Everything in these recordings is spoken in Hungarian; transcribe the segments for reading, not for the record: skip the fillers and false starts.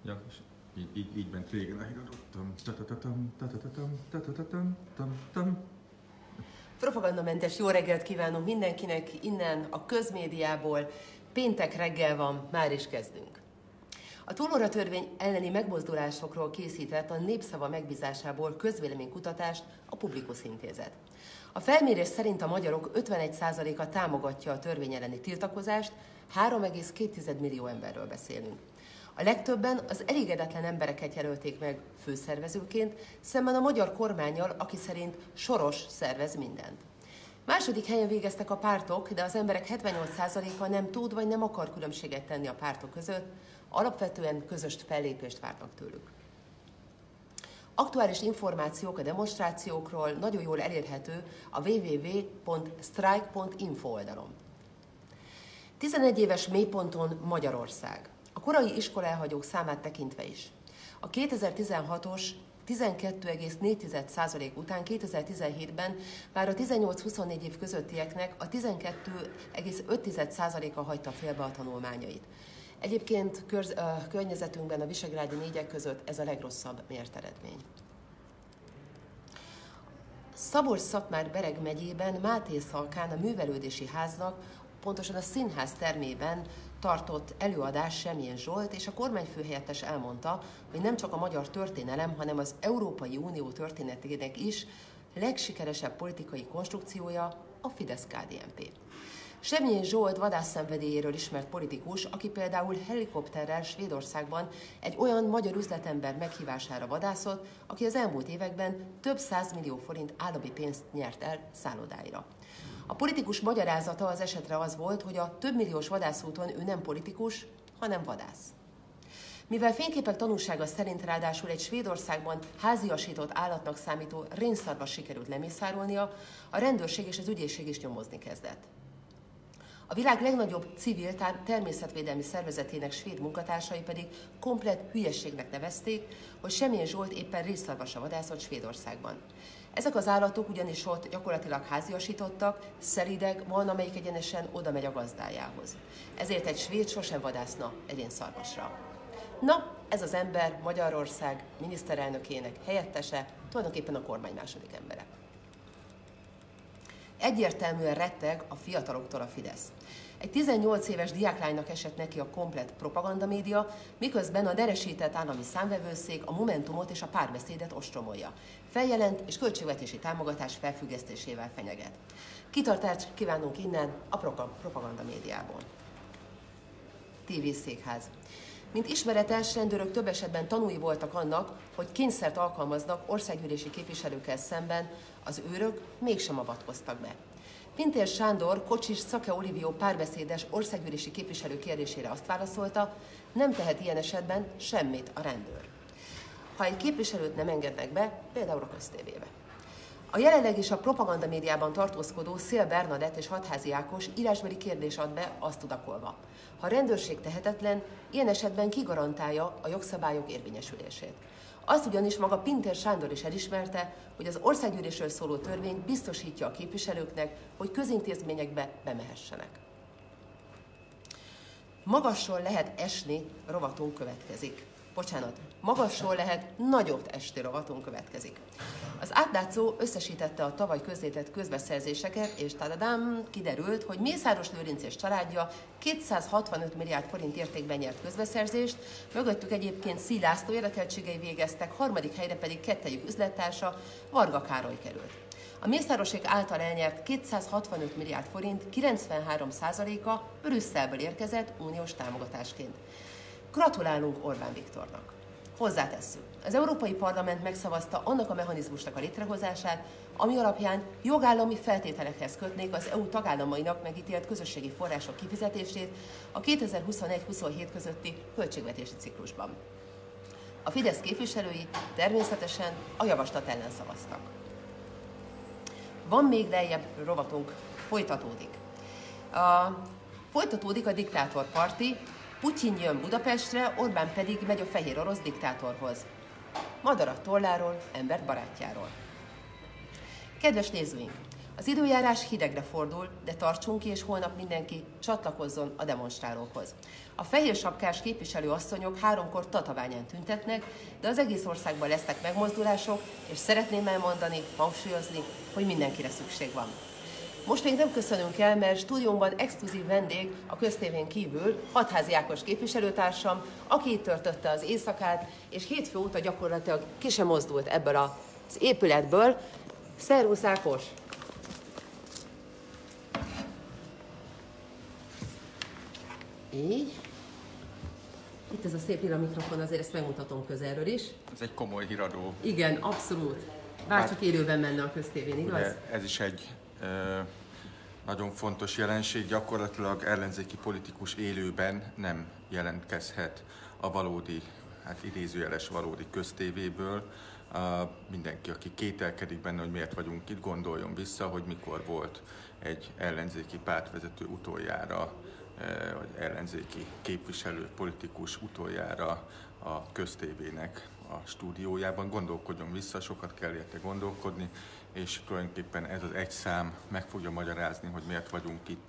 Ja, és így ment régen a híradó. Propagandamentes jó reggelt kívánunk mindenkinek innen a közmédiából. Péntek reggel van, már is kezdünk. A túlóratörvény elleni megmozdulásokról készített a Népszava megbízásából közvéleménykutatást a Publikus Intézet. A felmérés szerint a magyarok 51%-a támogatja a törvény elleni tiltakozást, 3,2 millió emberről beszélünk. A legtöbben az elégedetlen embereket jelölték meg főszervezőként, szemben a magyar kormánnyal, aki szerint Soros szervez mindent. Második helyen végeztek a pártok, de az emberek 78%-a nem tud vagy nem akar különbséget tenni a pártok között, alapvetően közös fellépést várnak tőlük. Aktuális információk a demonstrációkról nagyon jól elérhető a www.strike.info oldalon. 11 éves mélyponton Magyarország. A korai iskolaelhagyók számát tekintve is. A 2016-os 12,4% után 2017-ben már a 18-24 év közöttieknek a 12,5%-a hagyta félbe a tanulmányait. Egyébként környezetünkben a visegrádi négyek között ez a legrosszabb mért eredmény. Szabolcs-Szatmár-Bereg megyében Mátészalkán a művelődési háznak, pontosan a színház termében tartott előadás Semjén Zsolt, és a kormányfőhelyettes elmondta, hogy nem csak a magyar történelem, hanem az Európai Unió történetének is legsikeresebb politikai konstrukciója a Fidesz-KDNP. Semjén Zsolt vadászszenvedélyéről ismert politikus, aki például helikopterrel Svédországban egy olyan magyar üzletember meghívására vadászott, aki az elmúlt években több 100 millió forint állami pénzt nyert el szállodáira. A politikus magyarázata az esetre az volt, hogy a több milliós vadászúton ő nem politikus, hanem vadász. Mivel fényképek tanúsága szerint ráadásul egy Svédországban háziasított állatnak számító rénszarvas sikerült lemészárolnia, a rendőrség és az ügyészség is nyomozni kezdett. A világ legnagyobb civil természetvédelmi szervezetének svéd munkatársai pedig komplett hülyességnek nevezték, hogy Semjén Zsolt éppen rénszarvasra vadászott Svédországban. Ezek az állatok ugyanis ott gyakorlatilag háziasítottak, szelídek, van, amelyik egyenesen oda megy a gazdájához. Ezért egy svéd sosem vadászna egy rénszarvasra. Na, ez az ember Magyarország miniszterelnökének helyettese, tulajdonképpen a kormány második embere. Egyértelműen retteg a fiataloktól a Fidesz. Egy 18 éves diáklánynak esett neki a komplett propagandamédia, miközben a deresített állami számvevőszék a Momentumot és a Párbeszédet ostromolja. Feljelent és költségvetési támogatás felfüggesztésével fenyeget. Kitartást kívánunk innen a propagandamédiából. TV-székház. Mint ismeretes, rendőrök több esetben tanúi voltak annak, hogy kényszert alkalmaznak országgyűlési képviselőkkel szemben, az őrök mégsem avatkoztak be. Pintér Sándor, Kocsis Szake Olivió párbeszédes országgyűlési képviselő kérdésére azt válaszolta, nem tehet ilyen esetben semmit a rendőr, ha egy képviselőt nem engednek be, például a köztévébe. A jelenleg is a propagandamédiában tartózkodó Szél Bernadett és Hatházi Ákos írásbeli kérdés ad be azt tudakolva. Ha a rendőrség tehetetlen, ilyen esetben ki garantálja a jogszabályok érvényesülését. Azt ugyanis maga Pintér Sándor is elismerte, hogy az országgyűlésről szóló törvény biztosítja a képviselőknek, hogy közintézményekbe bemehessenek. Magasról lehet esni, rovatunk következik. Magasról lehet nagyot esni, rovatunk következik. Az átlátszó összesítette a tavaly közzétett közbeszerzéseket, és tadadám, kiderült, hogy Mészáros Lőrinc és családja 265 milliárd forint értékben nyert közbeszerzést, mögöttük egyébként Szíj László érdekeltségei végeztek, harmadik helyre pedig kettejük üzlettársa, Varga Károly került. A Mészárosék által elnyert 265 milliárd forint 93%-a Brüsszelből érkezett uniós támogatásként. Gratulálunk Orbán Viktornak. Hozzátesszük, az Európai Parlament megszavazta annak a mechanizmusnak a létrehozását, ami alapján jogállami feltételekhez kötnék az EU tagállamainak megítélt közösségi források kifizetését a 2021-27 közötti költségvetési ciklusban. A Fidesz képviselői természetesen a javaslat ellen szavaztak. Van még lejjebb rovatunk, folytatódik. Folytatódik a diktátorparti, Putyin jön Budapestre, Orbán pedig megy a fehér orosz diktátorhoz. Madarat tolláról, embert barátjáról. Kedves nézőink! Az időjárás hidegre fordul, de tartsunk ki, és holnap mindenki csatlakozzon a demonstrálókhoz. A fehér sapkás képviselőasszonyok 3-kor Tatabányán tüntetnek, de az egész országban lesznek megmozdulások, és szeretném elmondani, hangsúlyozni, hogy mindenkire szükség van. Most még nem köszönünk el, mert stúdiónkban exkluzív vendég a Köztévén kívül Hatházi Ákos képviselőtársam, aki itt töltötte az éjszakát, és hétfő óta gyakorlatilag ki sem mozdult ebből az épületből. Szervusz Ákos! Így. Itt ez a szép lila mikrofon, azért ezt megmutatom közelről is. Ez egy komoly híradó. Igen, abszolút. Bárcsak élőben menne a Köztévén, igaz? Ugye, ez is egy nagyon fontos jelenség. Gyakorlatilag ellenzéki politikus élőben nem jelentkezhet a valódi, hát idézőjeles valódi köztévéből. Mindenki, aki kételkedik benne, hogy miért vagyunk itt, gondoljon vissza, hogy mikor volt egy ellenzéki pártvezető utoljára, vagy ellenzéki képviselő, politikus utoljára a Köztévének a stúdiójában. Gondolkodjon vissza, sokat kell érte gondolkodni, és tulajdonképpen ez az egy szám meg fogja magyarázni, hogy miért vagyunk itt.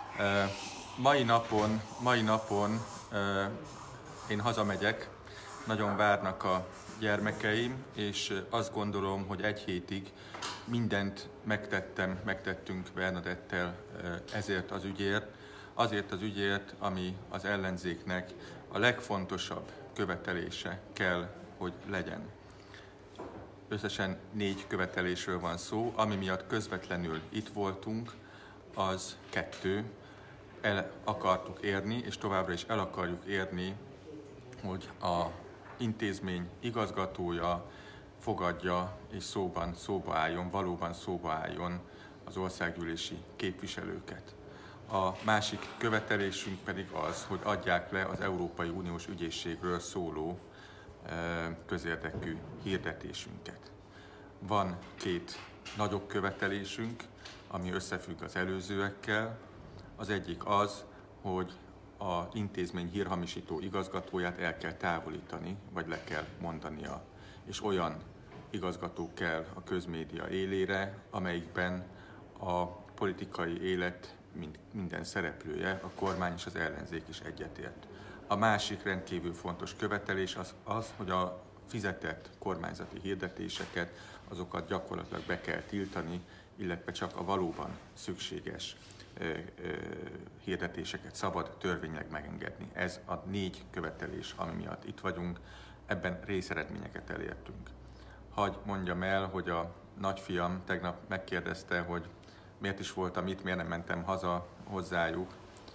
Mai napon én hazamegyek, nagyon várnak a gyermekeim, és azt gondolom, hogy egy hétig mindent megtettünk Bernadettel ezért az ügyért, azért az ügyért, ami az ellenzéknek a legfontosabb követelése kell, hogy legyen. Összesen 4 követelésről van szó, ami miatt közvetlenül itt voltunk, az 2. El akartuk érni, és továbbra is el akarjuk érni, hogy az intézmény igazgatója fogadja és szóba álljon, valóban szóba álljon az országgyűlési képviselőket. A másik követelésünk pedig az, hogy adják le az Európai Uniós ügyészségről szóló közérdekű hirdetésünket. Van 2 nagyobb követelésünk, ami összefügg az előzőekkel. Az egyik az, hogy az intézmény hírhamisító igazgatóját el kell távolítani, vagy le kell mondania. És olyan igazgató kell a közmédia élére, amelyikben a politikai élet minden szereplője, a kormány és az ellenzék is egyetért. A másik rendkívül fontos követelés az, hogy a fizetett kormányzati hirdetéseket, azokat gyakorlatilag be kell tiltani, illetve csak a valóban szükséges hirdetéseket szabad törvényileg megengedni. Ez a 4 követelés, ami miatt itt vagyunk, ebben részeredményeket elértünk. Hadd mondjam el, hogy a nagyfiam tegnap megkérdezte, hogy miért is voltam itt, miért nem mentem haza hozzájuk,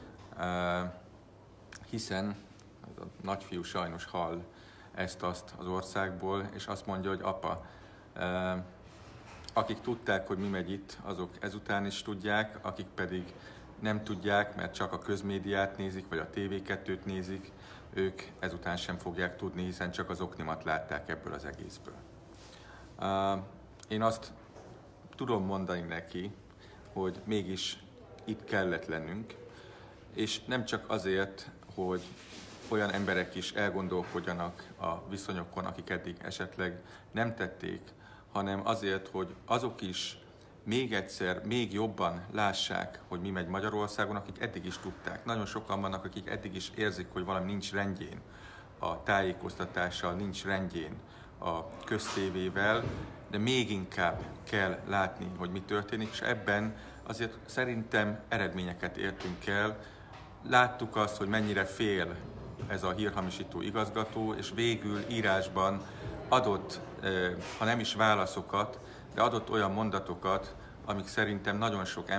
hiszen a nagyfiú sajnos hall ezt-azt az országból, és azt mondja, hogy apa, akik tudták, hogy mi megy itt, azok ezután is tudják, akik pedig nem tudják, mert csak a közmédiát nézik, vagy a TV2-t nézik, ők ezután sem fogják tudni, hiszen csak az oknimat látták ebből az egészből. Én azt tudom mondani neki, hogy mégis itt kellett lennünk, és nem csak azért, hogy olyan emberek is elgondolkodjanak a viszonyokon, akik eddig esetleg nem tették, hanem azért, hogy azok is még egyszer, még jobban lássák, hogy mi megy Magyarországon, akik eddig is tudták. Nagyon sokan vannak, akik eddig is érzik, hogy valami nincs rendjén a tájékoztatással, nincs rendjén a köztévével, de még inkább kell látni, hogy mi történik, és ebben azért szerintem eredményeket értünk el. Láttuk azt, hogy mennyire fél ez a hírhamisító igazgató, és végül írásban adott, ha nem is válaszokat, de adott olyan mondatokat, amik szerintem nagyon sok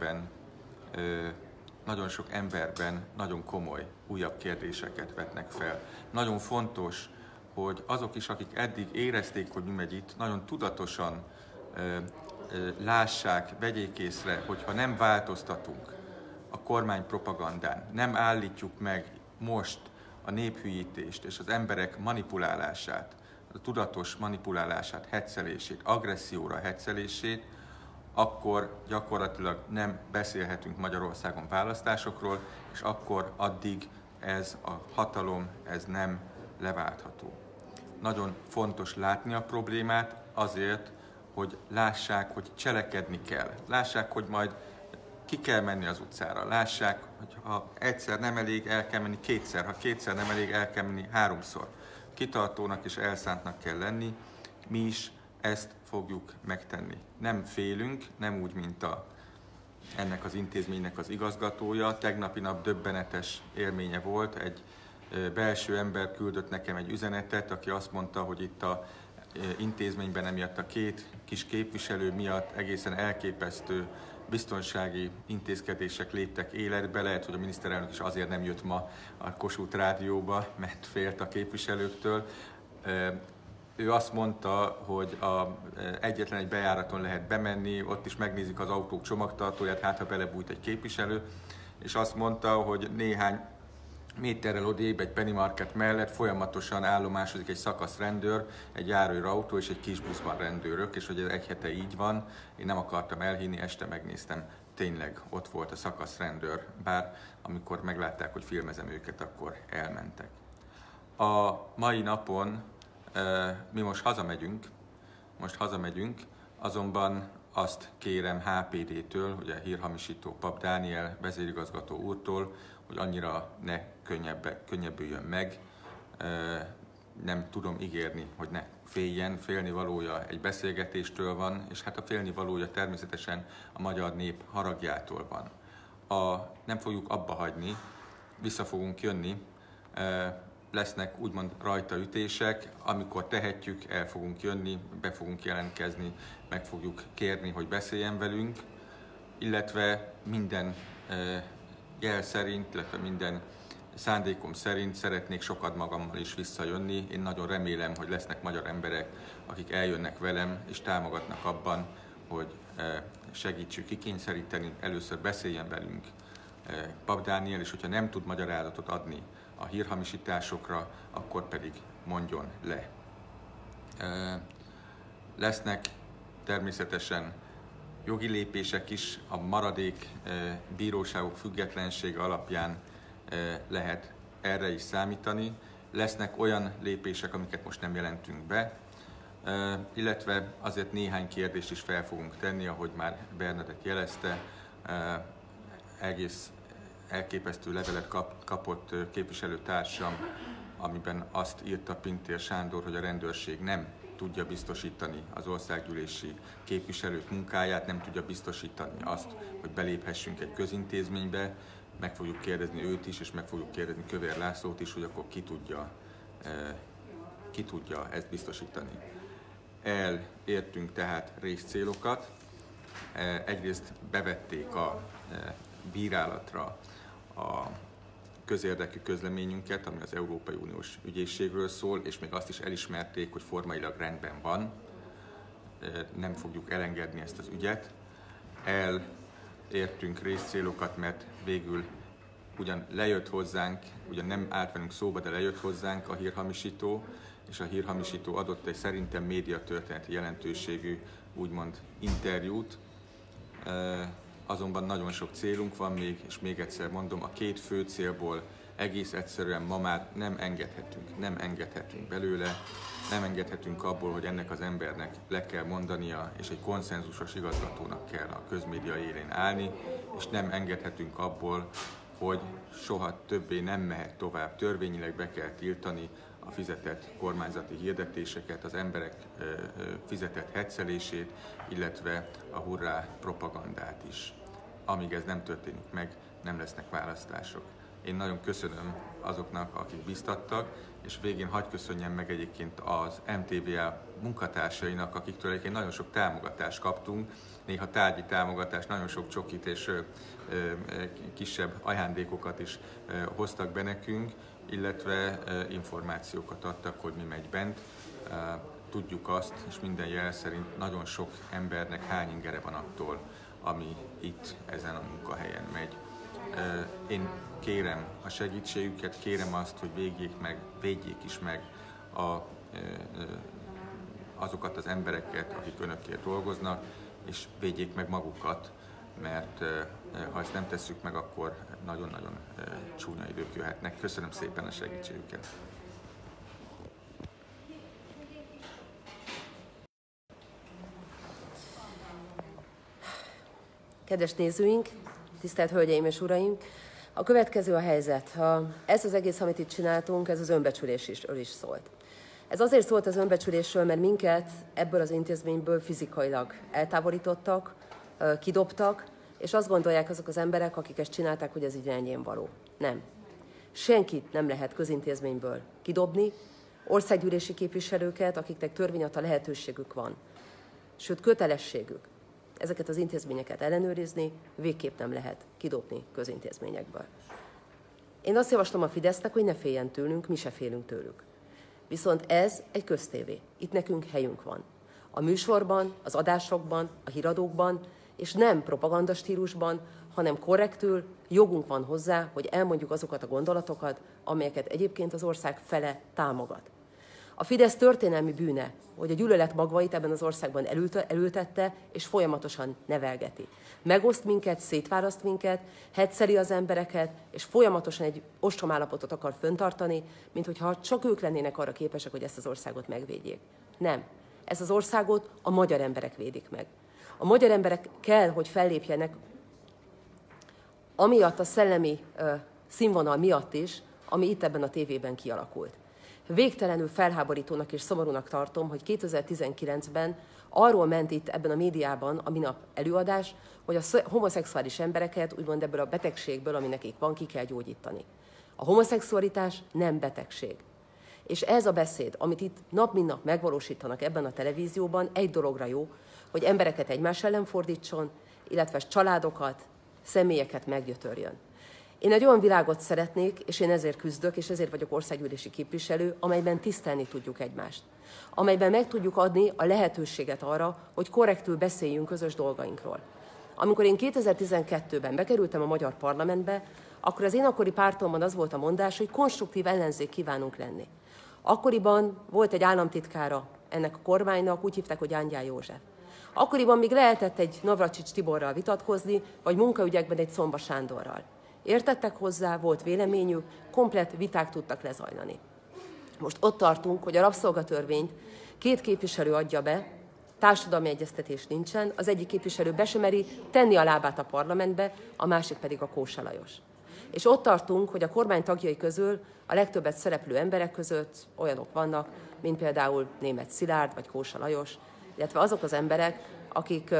emberben nagyon komoly, újabb kérdéseket vetnek fel. Nagyon fontos, hogy azok is, akik eddig érezték, hogy mi megy itt, nagyon tudatosan lássák, vegyék észre, hogyha nem változtatunk a kormány propagandán, nem állítjuk meg most a néphűítést és az emberek manipulálását, a tudatos manipulálását, heccelését, agresszióra heccelését, akkor gyakorlatilag nem beszélhetünk Magyarországon választásokról, és akkor addig ez a hatalom, ez nem leváltható. Nagyon fontos látni a problémát azért, hogy lássák, hogy cselekedni kell. Lássák, hogy majd ki kell menni az utcára. Lássák, hogy ha egyszer nem elég, el kell menni kétszer. Ha kétszer nem elég, el kell menni háromszor. Kitartónak és elszántnak kell lenni. Mi is ezt fogjuk megtenni. Nem félünk, nem úgy, mint ennek az intézménynek az igazgatója. Tegnapi nap döbbenetes élménye volt. Egy belső ember küldött nekem egy üzenetet, aki azt mondta, hogy itt a intézményben emiatt a két kis képviselő miatt egészen elképesztő biztonsági intézkedések léptek életbe. Lehet, hogy a miniszterelnök is azért nem jött ma a Kossuth Rádióba, mert félt a képviselőktől. Ő azt mondta, hogy egyetlen egy bejáraton lehet bemenni, ott is megnézik az autók csomagtartóját, hát ha belebújt egy képviselő, és azt mondta, hogy néhány méterrel odébb egy Penny Market mellett folyamatosan állomásodik egy szakaszrendőr, egy járőrautó és egy kis buszban rendőrök, és hogy ez egy hete így van. Én nem akartam elhinni, este megnéztem, tényleg ott volt a szakaszrendőr, bár amikor meglátták, hogy filmezem őket, akkor elmentek. A mai napon mi most hazamegyünk, azonban azt kérem HPD-től, ugye hírhamisító Pap Dániel vezérigazgató úrtól, hogy annyira ne könnyebbüljön meg. Nem tudom ígérni, hogy ne féljen, félnivalója egy beszélgetéstől van, és hát a félnivalója természetesen a magyar nép haragjától van. Nem fogjuk abba hagyni, vissza fogunk jönni, lesznek úgymond rajtaütések, amikor tehetjük, el fogunk jönni, be fogunk jelentkezni, meg fogjuk kérni, hogy beszéljen velünk, illetve minden jel szerint, illetve minden szándékom szerint szeretnék sokat magammal is visszajönni. Én nagyon remélem, hogy lesznek magyar emberek, akik eljönnek velem és támogatnak abban, hogy segítsük kikényszeríteni, először beszéljen velünk Pap Dániel, és hogyha nem tud magyarázatot adni a hírhamisításokra, akkor pedig mondjon le. Lesznek természetesen jogi lépések is, a maradék bíróságok függetlensége alapján lehet erre is számítani. Lesznek olyan lépések, amiket most nem jelentünk be, illetve azért néhány kérdést is fel fogunk tenni, ahogy már Bernadett jelezte. Egész elképesztő levelet kapott képviselőtársam, amiben azt írta Pintér Sándor, hogy a rendőrség nem tudja biztosítani az országgyűlési képviselők munkáját, nem tudja biztosítani azt, hogy beléphessünk egy közintézménybe. Meg fogjuk kérdezni őt is, és meg fogjuk kérdezni Kövér Lászlót is, hogy akkor ki tudja ezt biztosítani. Elértünk tehát részcélokat. Egyrészt bevették a bírálatra a közérdekű közleményünket, ami az Európai Uniós ügyészségről szól, és még azt is elismerték, hogy formailag rendben van. Nem fogjuk elengedni ezt az ügyet. Elértünk részcélokat, mert végül ugyan lejött hozzánk, ugyan nem állt velünk szóba, de lejött hozzánk a hírhamisító, és a hírhamisító adott egy szerintem médiatörténeti jelentőségű, úgymond interjút. Azonban nagyon sok célunk van még, és még egyszer mondom, a két fő célból egész egyszerűen ma már nem engedhetünk belőle, nem engedhetünk abból, hogy ennek az embernek le kell mondania, és egy konszenzusos igazgatónak kell a közmédia élén állni, és nem engedhetünk abból, hogy soha többé nem mehet tovább. Törvényileg be kell tiltani a fizetett kormányzati hirdetéseket, az emberek fizetett heccelését, illetve a hurrá propagandát is. Amíg ez nem történik meg, nem lesznek választások. Én nagyon köszönöm azoknak, akik biztattak, és végén hadd köszönjem meg egyébként az MTVA munkatársainak, akiktől egyébként nagyon sok támogatást kaptunk, néha tárgyi támogatást, nagyon sok csokit és kisebb ajándékokat is hoztak be nekünk, illetve információkat adtak, hogy mi megy bent. Tudjuk azt, és minden jel szerint nagyon sok embernek hány ingere van attól, ami itt ezen a munkahelyen megy. Én kérem a segítségüket, kérem azt, hogy védjék is meg azokat az embereket, akik önökért dolgoznak, és védjék meg magukat, mert ha ezt nem tesszük meg, akkor nagyon-nagyon csúnya idők jöhetnek. Köszönöm szépen a segítségüket! Kedves nézőink, tisztelt Hölgyeim és Uraim! A következő a helyzet. Ez az egész, amit itt csináltunk, ez az önbecsülésről is szólt. Ez azért szólt az önbecsülésről, mert minket ebből az intézményből fizikailag eltávolítottak, kidobtak, és azt gondolják azok az emberek, akik ezt csinálták, hogy ez így rendjén való. Nem. Senkit nem lehet közintézményből kidobni, országgyűlési képviselőket, akiknek törvényadta lehetőségük van, sőt kötelességük ezeket az intézményeket ellenőrizni, végképp nem lehet kidobni közintézményekből. Én azt javaslom a Fidesznek, hogy ne féljen tőlünk, mi se félünk tőlük. Viszont ez egy köztévé. Itt nekünk helyünk van. A műsorban, az adásokban, a híradókban, és nem propagandastílusban, hanem korrektül jogunk van hozzá, hogy elmondjuk azokat a gondolatokat, amelyeket egyébként az ország fele támogat. A Fidesz történelmi bűne, hogy a gyűlölet magvait ebben az országban elültette, és folyamatosan nevelgeti. Megoszt minket, szétválaszt minket, hetszeli az embereket, és folyamatosan egy ostromállapotot akar föntartani, mint hogyha csak ők lennének arra képesek, hogy ezt az országot megvédjék. Nem. Ezt az országot a magyar emberek védik meg. A magyar emberek kell, hogy fellépjenek amiatt a szellemi színvonal miatt is, ami itt ebben a tévében kialakult. Végtelenül felháborítónak és szomorúnak tartom, hogy 2019-ben arról ment itt ebben a médiában a minap előadás, hogy a homoszexuális embereket úgymond ebből a betegségből, ami nekik van, ki kell gyógyítani. A homoszexualitás nem betegség. És ez a beszéd, amit itt nap mint nap megvalósítanak ebben a televízióban, egy dologra jó, hogy embereket egymás ellen fordítson, illetve családokat, személyeket meggyötörjön. Én egy olyan világot szeretnék, és én ezért küzdök, és ezért vagyok országgyűlési képviselő, amelyben tisztelni tudjuk egymást. Amelyben meg tudjuk adni a lehetőséget arra, hogy korrektül beszéljünk közös dolgainkról. Amikor én 2012-ben bekerültem a magyar parlamentbe, akkor az én akkori pártomban az volt a mondás, hogy konstruktív ellenzék kívánunk lenni. Akkoriban volt egy államtitkára ennek a kormánynak, úgy hívták, hogy Angyál József. Akkoriban még lehetett egy Navracsics Tiborral vitatkozni, vagy munkaügyekben egy Szomba Sándorral. Értettek hozzá, volt véleményük, komplett viták tudtak lezajlani. Most ott tartunk, hogy a rabszolgatörvényt 2 képviselő adja be, társadalmi egyeztetés nincsen, az egyik képviselő be sem meri tenni a lábát a parlamentbe, a másik pedig a Kósa Lajos. És ott tartunk, hogy a kormány tagjai közül a legtöbbet szereplő emberek között olyanok vannak, mint például Németh Szilárd vagy Kósa Lajos, illetve azok az emberek, akik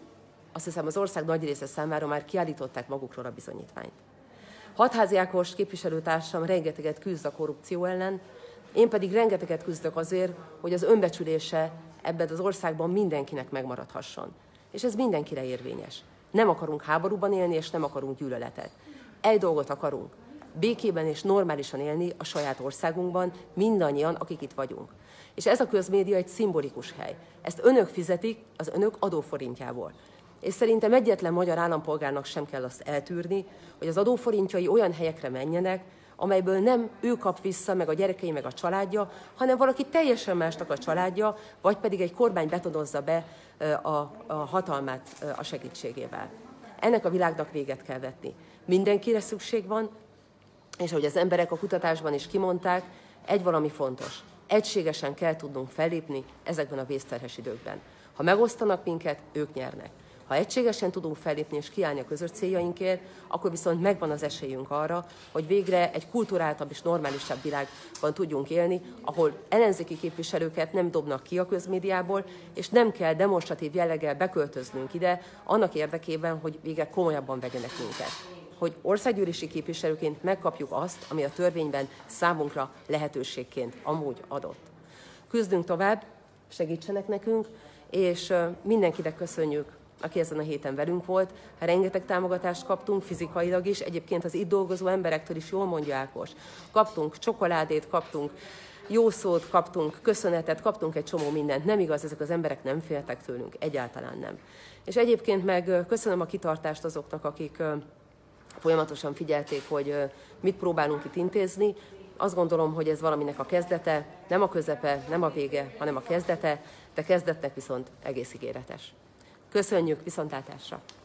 azt hiszem az ország nagy része számára már kiállították magukról a bizonyítványt. Hatházi Ákos képviselőtársam rengeteget küzd a korrupció ellen, én pedig rengeteget küzdök azért, hogy az önbecsülése ebben az országban mindenkinek megmaradhasson. És ez mindenkire érvényes. Nem akarunk háborúban élni, és nem akarunk gyűlöletet. Egy dolgot akarunk, békében és normálisan élni a saját országunkban, mindannyian, akik itt vagyunk. És ez a közmédia egy szimbolikus hely. Ezt önök fizetik az önök adóforintjából. És szerintem egyetlen magyar állampolgárnak sem kell azt eltűrni, hogy az adóforintjai olyan helyekre menjenek, amelyből nem ő kap vissza, meg a gyerekei, meg a családja, hanem valaki teljesen másnak a családja, vagy pedig egy kormány betonozza be a hatalmát a segítségével. Ennek a világnak véget kell vetni. Mindenkire szükség van, és ahogy az emberek a kutatásban is kimondták, egy valami fontos. Egységesen kell tudnunk fellépni ezekben a vészterhes időkben. Ha megosztanak minket, ők nyernek. Ha egységesen tudunk fellépni és kiállni a közös céljainkért, akkor viszont megvan az esélyünk arra, hogy végre egy kulturáltabb és normálisabb világban tudjunk élni, ahol ellenzéki képviselőket nem dobnak ki a közmédiából, és nem kell demonstratív jelleggel beköltöznünk ide annak érdekében, hogy végre komolyabban vegyenek minket. Hogy országgyűlési képviselőként megkapjuk azt, ami a törvényben számunkra lehetőségként amúgy adott. Küzdünk tovább, segítsenek nekünk, és mindenkinek köszönjük, aki ezen a héten velünk volt. Rengeteg támogatást kaptunk, fizikailag is, egyébként az itt dolgozó emberektől is jól mondja Ákos. Kaptunk csokoládét, kaptunk jó szót, kaptunk köszönetet, kaptunk egy csomó mindent. Nem igaz, ezek az emberek nem féltek tőlünk, egyáltalán nem. És egyébként meg köszönöm a kitartást azoknak, akik folyamatosan figyelték, hogy mit próbálunk itt intézni. Azt gondolom, hogy ez valaminek a kezdete, nem a közepe, nem a vége, hanem a kezdete, de kezdetnek viszont egész ígéretes. Köszönjük, viszontlátásra!